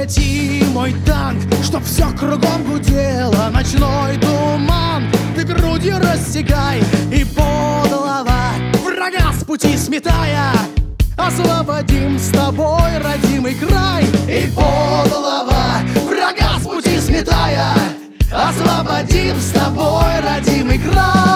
Прикати мой танк, чтоб все кругом гудело. Ночной туман ты грудью рассекай, и подлова врага с пути сметая, освободим с тобой родимый край. И подлова врага с пути сметая, освободим с тобой родимый край.